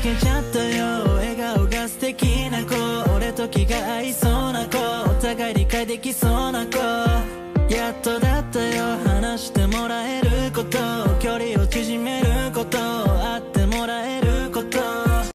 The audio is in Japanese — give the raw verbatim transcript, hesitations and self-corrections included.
けちゃったよ。笑顔が素敵な子、俺と気が合いそうな子、お互い理解できそうな子、やっとだったよ話してもらえること。